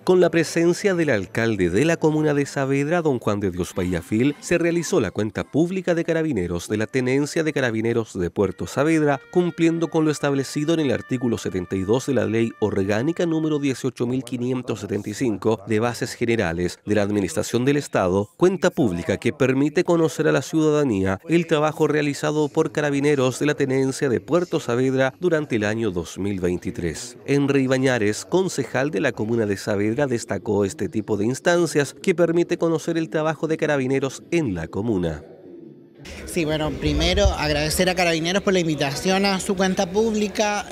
Con la presencia del alcalde de la comuna de Saavedra, don Juan de Dios Vallafil, se realizó la cuenta pública de Carabineros de la Tenencia de Carabineros de Puerto Saavedra, cumpliendo con lo establecido en el artículo 72 de la Ley Orgánica número 18.575 de Bases Generales de la Administración del Estado, cuenta pública que permite conocer a la ciudadanía el trabajo realizado por Carabineros de la Tenencia de Puerto Saavedra durante el año 2023. Henry Ibañares, concejal de la comuna de Saavedra, destacó este tipo de instancias que permite conocer el trabajo de Carabineros en la comuna. Sí, bueno, primero agradecer a Carabineros por la invitación a su cuenta pública,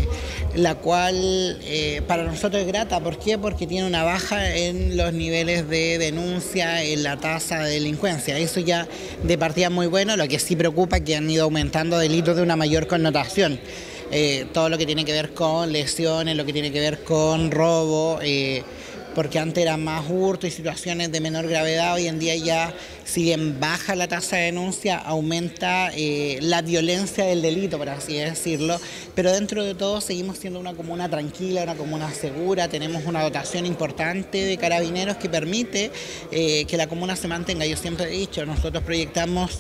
la cual para nosotros es grata. ¿Por qué? Porque tiene una baja en los niveles de denuncia, en la tasa de delincuencia. Eso ya de partida muy bueno. Lo que sí preocupa es que han ido aumentando delitos de una mayor connotación. Todo lo que tiene que ver con lesiones, lo que tiene que ver con robo, porque antes era más hurto y situaciones de menor gravedad. Hoy en día ya, si bien baja la tasa de denuncia, aumenta la violencia del delito, por así decirlo, pero dentro de todo seguimos siendo una comuna tranquila, una comuna segura. Tenemos una dotación importante de carabineros que permite que la comuna se mantenga. Yo siempre he dicho, nosotros proyectamos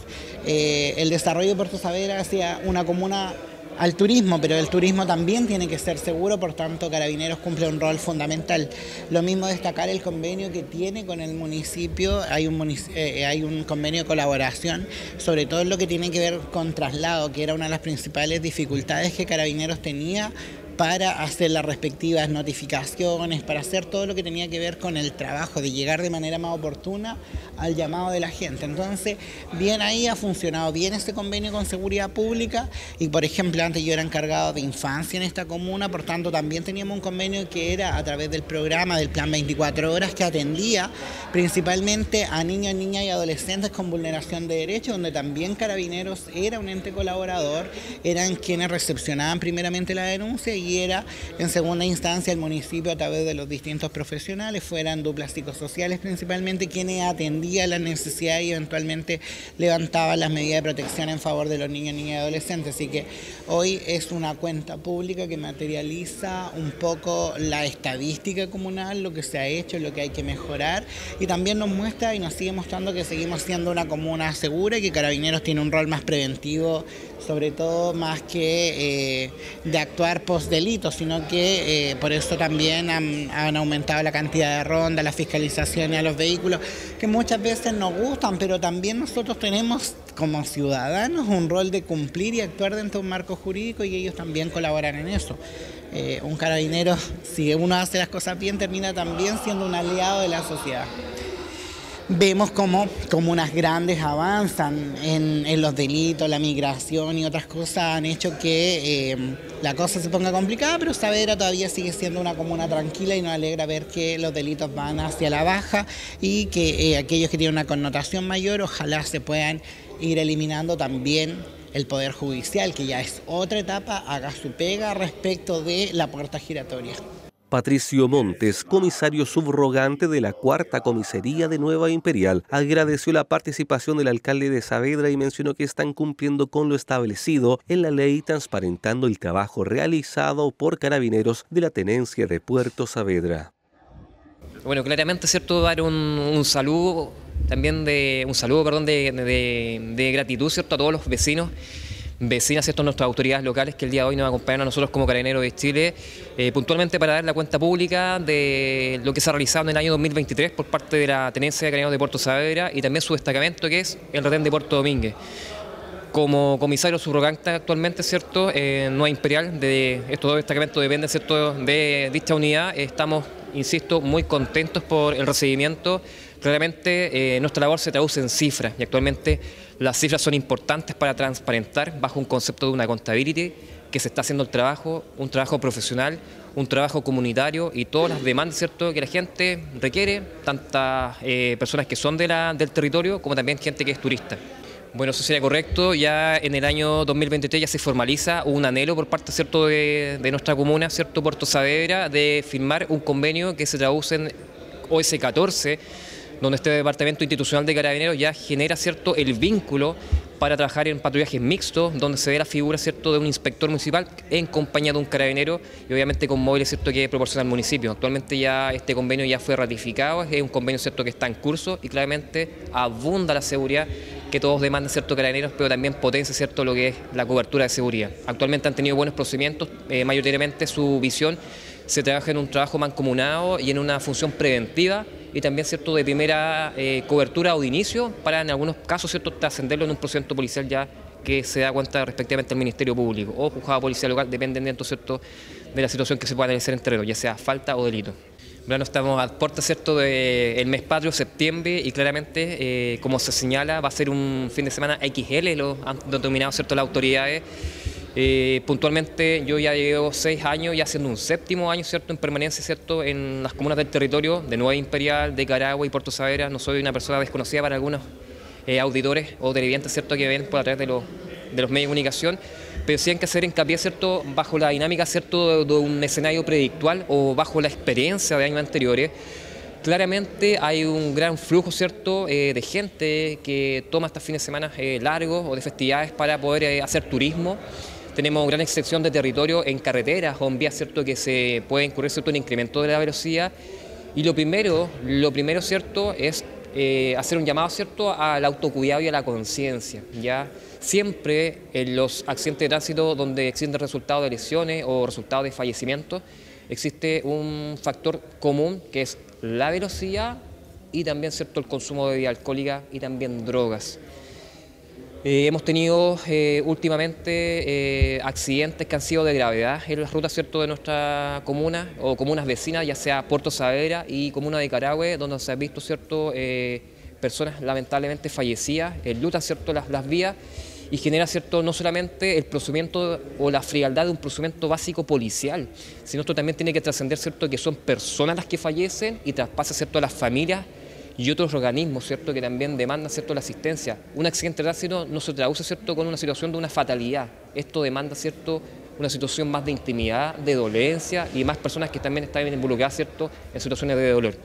el desarrollo de Puerto Saavedra hacia una comuna al turismo, pero el turismo también tiene que ser seguro, por tanto Carabineros cumple un rol fundamental. Lo mismo destacar el convenio que tiene con el municipio. Hay un convenio de colaboración, sobre todo en lo que tiene que ver con traslado, que era una de las principales dificultades que Carabineros tenía para hacer las respectivas notificaciones, para hacer todo lo que tenía que ver con el trabajo, de llegar de manera más oportuna al llamado de la gente. Entonces, bien ahí ha funcionado bien este convenio con seguridad pública y, por ejemplo, antes yo era encargado de infancia en esta comuna, por tanto también teníamos un convenio que era a través del programa del Plan 24 Horas, que atendía principalmente a niños, niñas y adolescentes con vulneración de derechos, donde también Carabineros era un ente colaborador, eran quienes recepcionaban primeramente la denuncia y era en segunda instancia el municipio a través de los distintos profesionales, fueran duplas psicosociales principalmente, quienes atendían las necesidades y eventualmente levantaban las medidas de protección en favor de los niños, niñas y adolescentes. Así que hoy es una cuenta pública que materializa un poco la estadística comunal, lo que se ha hecho, lo que hay que mejorar, y también nos muestra y nos sigue mostrando que seguimos siendo una comuna segura y que Carabineros tiene un rol más preventivo, sobre todo más que de actuar post-delito, sino que por eso también han aumentado la cantidad de rondas, las fiscalizaciones a los vehículos, que muchas veces nos gustan, pero también nosotros tenemos como ciudadanos un rol de cumplir y actuar dentro de un marco jurídico y ellos también colaboran en eso. Un carabinero, si uno hace las cosas bien, termina también siendo un aliado de la sociedad. Vemos cómo comunas grandes avanzan en los delitos, la migración y otras cosas han hecho que la cosa se ponga complicada, pero Saavedra todavía sigue siendo una comuna tranquila y nos alegra ver que los delitos van hacia la baja y que aquellos que tienen una connotación mayor ojalá se puedan ir eliminando. También el Poder Judicial, que ya es otra etapa, haga su pega respecto de la puerta giratoria. Patricio Montes, comisario subrogante de la Cuarta Comisaría de Nueva Imperial, agradeció la participación del alcalde de Saavedra y mencionó que están cumpliendo con lo establecido en la ley, transparentando el trabajo realizado por Carabineros de la Tenencia de Puerto Saavedra. Bueno, claramente, ¿cierto?, dar un saludo también de gratitud, ¿cierto?, a todos los vecinas, ¿cierto?, nuestras autoridades locales que el día de hoy nos acompañan a nosotros como Carabineros de Chile, puntualmente para dar la cuenta pública de lo que se ha realizado en el año 2023 por parte de la Tenencia de Carabineros de Puerto Saavedra y también su destacamento, que es el retén de Puerto Domínguez. Como comisario subrogante actualmente, ¿cierto?, Nueva Imperial, de estos dos destacamentos dependen, ¿cierto?, de dicha unidad. Estamos, insisto, muy contentos por el recibimiento. Claramente nuestra labor se traduce en cifras y actualmente las cifras son importantes para transparentar bajo un concepto de una accountability, que se está haciendo el trabajo, un trabajo profesional, un trabajo comunitario y todas las demandas, ¿cierto?, que la gente requiere, tantas personas que son del territorio como también gente que es turista. Bueno, eso sería correcto. Ya en el año 2023 ya se formaliza un anhelo por parte, ¿cierto?, de nuestra comuna, ¿cierto?, Puerto Saavedra, de firmar un convenio que se traduce en OS 14, donde este departamento institucional de Carabineros ya genera, ¿cierto?, el vínculo para trabajar en patrullajes mixtos, donde se ve la figura, ¿cierto?, de un inspector municipal en compañía de un carabinero y obviamente con móviles, ¿cierto?, que proporciona el municipio. Actualmente ya este convenio ya fue ratificado, es un convenio, ¿cierto?, que está en curso y claramente abunda la seguridad que todos demandan, ¿cierto?, carabineros, pero también potencia, ¿cierto?, lo que es la cobertura de seguridad. Actualmente han tenido buenos procedimientos, mayoritariamente su visión se trabaja en un trabajo mancomunado y en una función preventiva y también, ¿cierto?, de primera cobertura o de inicio para en algunos casos, ¿cierto?, trascenderlo en un procedimiento policial ya que se da cuenta respectivamente al Ministerio Público o juzgado policial local, dependiendo, ¿cierto?, de la situación que se pueda analizar en terreno, ya sea falta o delito. Bueno, estamos a puertas, ¿cierto?, del mes patrio, septiembre, y claramente, como se señala, va a ser un fin de semana XL, lo han determinado, ¿cierto?, las autoridades. Puntualmente yo ya llevo 6 años, ya haciendo un 7º año, ¿cierto?, en permanencia, ¿cierto?, en las comunas del territorio de Nueva Imperial, de Carahue y Puerto Saavedra. No soy una persona desconocida para algunos auditores o televidentes, ¿cierto?, que ven por a través de los medios de comunicación, pero sí hay que hacer hincapié, ¿cierto?, bajo la dinámica, ¿cierto?, de un escenario predictual o bajo la experiencia de años anteriores. Claramente hay un gran flujo, ¿cierto?, de gente que toma estos fines de semana largos o de festividades para poder hacer turismo. Tenemos gran extensión de territorio en carreteras o en vías, ¿cierto?, que se puede incurrir, ¿cierto?, en incremento de la velocidad. Y lo primero, ¿cierto?, es hacer un llamado, ¿cierto?, al autocuidado y a la conciencia. ¿Ya? Siempre en los accidentes de tránsito donde existen resultados de lesiones o resultados de fallecimientos, existe un factor común que es la velocidad y también, ¿cierto?, el consumo de bebida alcohólica y también drogas. Hemos tenido últimamente accidentes que han sido de gravedad en las rutas, ¿cierto?, de nuestra comuna o comunas vecinas, ya sea Puerto Saavedra y comuna de Carahue, donde se han visto, ¿cierto?, personas lamentablemente fallecidas, enlutan, ¿cierto?, las vías y genera, ¿cierto?, no solamente el procedimiento o la frialdad de un procedimiento básico policial, sino esto también tiene que trascender, ¿cierto?, que son personas las que fallecen y traspasa, ¿cierto?, a las familias y otros organismos, ¿cierto?, que también demandan, ¿cierto?, la asistencia. Un accidente de tránsito no se traduce, ¿cierto?, con una situación de una fatalidad. Esto demanda, ¿cierto?, una situación más de intimidad, de dolencia y más personas que también están involucradas, ¿cierto?, en situaciones de dolor.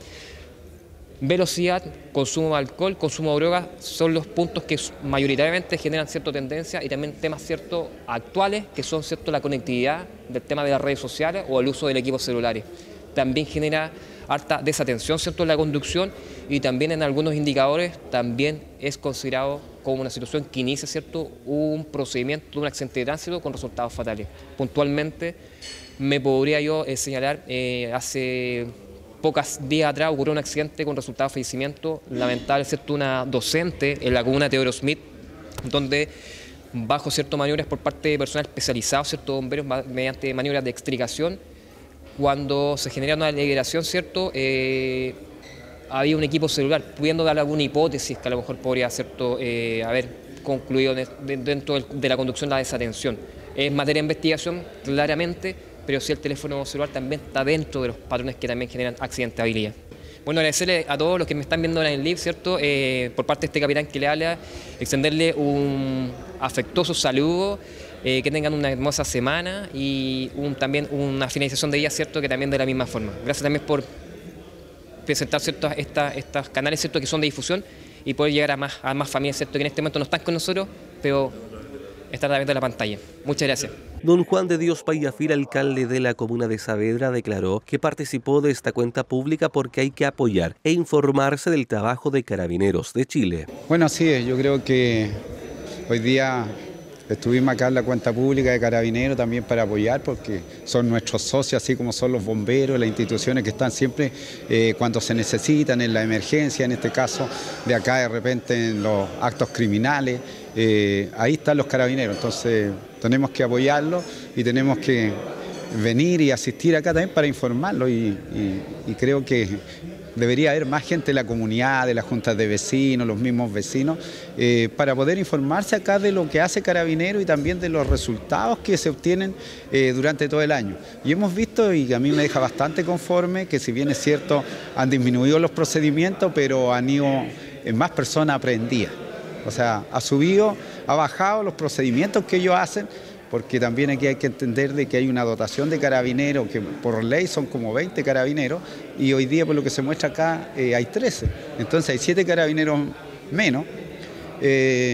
Velocidad, consumo de alcohol, consumo de drogas son los puntos que mayoritariamente generan cierta tendencia y también temas, ¿cierto?, actuales que son, ¿cierto?, la conectividad del tema de las redes sociales o el uso del equipo celulares. También genera harta desatención, ¿cierto?, en la conducción y también en algunos indicadores también es considerado como una situación que inicia, ¿cierto?, un procedimiento de un accidente de tránsito con resultados fatales. Puntualmente me podría yo señalar, hace pocos días atrás ocurrió un accidente con resultado de fallecimiento lamentable, ¿cierto?, una docente en la comuna de Teodoro Smith, donde bajo ciertas maniobras por parte de personal especializado, ¿cierto?, bomberos, mediante maniobras de extricación, cuando se genera una liberación, ¿cierto?, había un equipo celular, pudiendo dar alguna hipótesis que a lo mejor podría, ¿cierto?, haber concluido dentro de la conducción la desatención. Es materia de investigación, claramente, pero sí el teléfono celular también está dentro de los patrones que también generan accidentabilidad. Bueno, agradecerle a todos los que me están viendo ahora en el live, ¿cierto?, por parte de este capitán que le habla, extenderle un afectuoso saludo, que tengan una hermosa semana y también una finalización de día, ¿cierto?, que también de la misma forma. Gracias también por presentar, ¿cierto?, estos canales, ¿cierto?, que son de difusión y poder llegar a más familias, ¿cierto?, que en este momento no están con nosotros, pero están a través de la pantalla. Muchas gracias. Don Juan de Dios Payafir, alcalde de la comuna de Saavedra, declaró que participó de esta cuenta pública porque hay que apoyar e informarse del trabajo de Carabineros de Chile. Bueno, así es. Yo creo que hoy día estuvimos acá en la cuenta pública de Carabineros también para apoyar, porque son nuestros socios, así como son los bomberos, las instituciones que están siempre cuando se necesitan, en la emergencia, en este caso de acá de repente en los actos criminales. Ahí están los Carabineros, entonces tenemos que apoyarlos y tenemos que venir y asistir acá también para informarlos y creo que debería haber más gente de la comunidad, de las juntas de vecinos, los mismos vecinos, para poder informarse acá de lo que hace Carabineros y también de los resultados que se obtienen durante todo el año. Y hemos visto, y a mí me deja bastante conforme, que si bien es cierto, han disminuido los procedimientos, pero han ido más personas aprendidas. O sea, ha subido, ha bajado los procedimientos que ellos hacen, porque también aquí hay que entender de que hay una dotación de carabineros, que por ley son como 20 carabineros, y hoy día por lo que se muestra acá hay 13. Entonces hay 7 carabineros menos.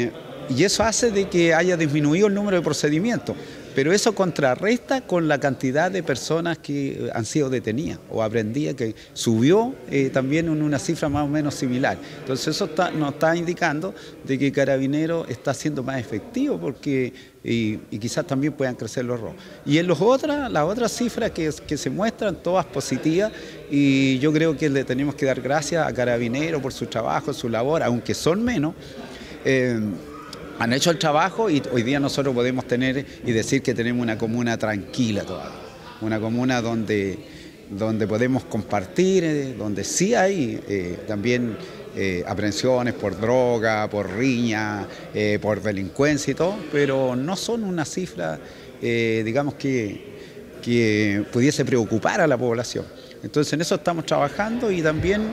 y eso hace de que haya disminuido el número de procedimientos, pero eso contrarresta con la cantidad de personas que han sido detenidas o aprehendidas, que subió también en una cifra más o menos similar. Entonces eso nos está indicando de que Carabineros está siendo más efectivo porque y quizás también puedan crecer los robos. Y en las otras cifras que se muestran, todas positivas, y yo creo que le tenemos que dar gracias a Carabineros por su trabajo, su labor, aunque son menos. Han hecho el trabajo y hoy día nosotros podemos tener y decir que tenemos una comuna tranquila todavía, una comuna donde podemos compartir, donde sí hay también aprehensiones por droga, por riña, por delincuencia y todo, pero no son una cifra, digamos, que pudiese preocupar a la población. Entonces en eso estamos trabajando y también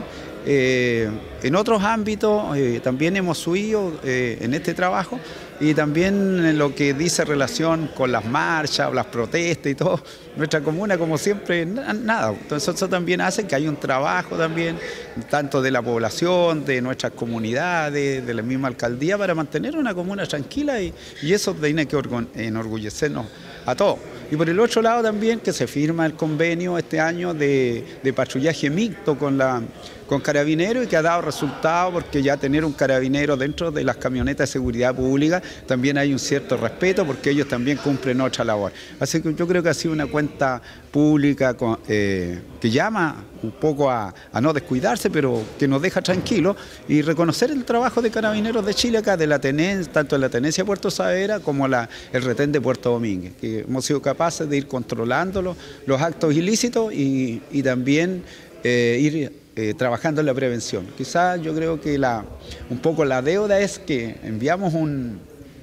en otros ámbitos también hemos subido en este trabajo y también en lo que dice relación con las marchas, las protestas y todo, nuestra comuna como siempre nada. Entonces eso también hace que haya un trabajo también, tanto de la población, de nuestras comunidades, de la misma alcaldía, para mantener una comuna tranquila y eso tiene que enorgullecernos a todos. Y por el otro lado también que se firma el convenio este año de patrullaje mixto con Carabineros y que ha dado resultado porque ya tener un carabinero dentro de las camionetas de seguridad pública también hay un cierto respeto porque ellos también cumplen otra labor. Así que yo creo que ha sido una cuenta pública que llama un poco a no descuidarse, pero que nos deja tranquilos y reconocer el trabajo de Carabineros de Chile acá, de la tenencia, tanto en la tenencia de Puerto Saavedra como el retén de Puerto Domínguez, que hemos sido capaces de ir controlando los actos ilícitos y también ir trabajando en la prevención. Quizás yo creo que un poco la deuda es que enviamos un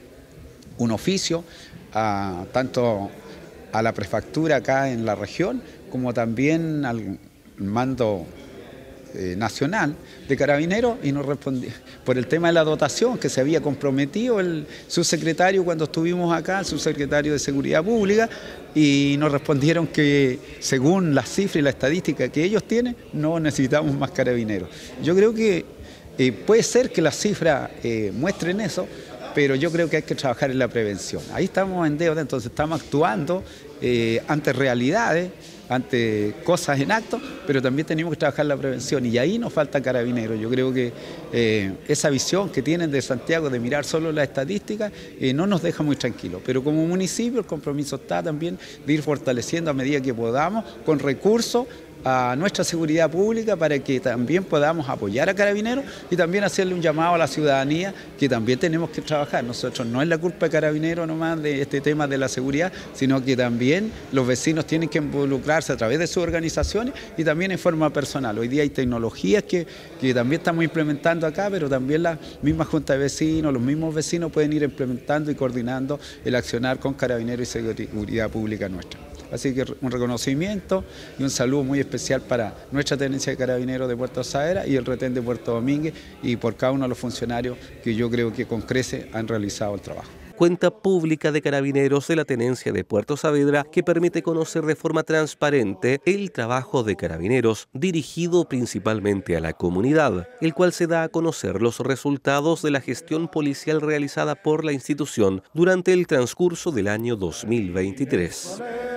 oficio tanto a la prefectura acá en la región como también al mando nacional de Carabineros y nos respondió por el tema de la dotación que se había comprometido el subsecretario cuando estuvimos acá, el subsecretario de Seguridad Pública, y nos respondieron que según las cifras y la estadística que ellos tienen no necesitamos más Carabineros. Yo creo que puede ser que las cifras muestren eso, pero yo creo que hay que trabajar en la prevención. Ahí estamos en deuda, entonces estamos actuando ante realidades, ante cosas en acto, pero también tenemos que trabajar la prevención y ahí nos falta Carabineros. Yo creo que esa visión que tienen de Santiago de mirar solo las estadísticas no nos deja muy tranquilos, pero como municipio el compromiso está también de ir fortaleciendo a medida que podamos con recursos a nuestra seguridad pública para que también podamos apoyar a Carabineros y también hacerle un llamado a la ciudadanía que también tenemos que trabajar. Nosotros no es la culpa de Carabineros nomás de este tema de la seguridad, sino que también los vecinos tienen que involucrarse a través de sus organizaciones y también en forma personal. Hoy día hay tecnologías que también estamos implementando acá, pero también las mismas juntas de vecinos, los mismos vecinos pueden ir implementando y coordinando el accionar con Carabineros y seguridad pública nuestra. Así que un reconocimiento y un saludo muy especial para nuestra tenencia de Carabineros de Puerto Saavedra y el retén de Puerto Domínguez y por cada uno de los funcionarios que yo creo que con creces han realizado el trabajo. Cuenta pública de Carabineros de la Tenencia de Puerto Saavedra que permite conocer de forma transparente el trabajo de Carabineros dirigido principalmente a la comunidad, el cual se da a conocer los resultados de la gestión policial realizada por la institución durante el transcurso del año 2023.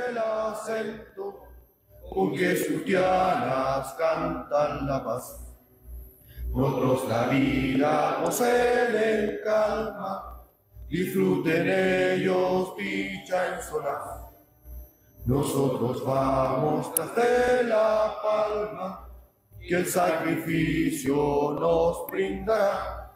Porque sus dianas cantan la paz, otros la vida gocen en calma, disfruten ellos dicha en solaz. Nosotros vamos tras de la palma, que el sacrificio nos brindará,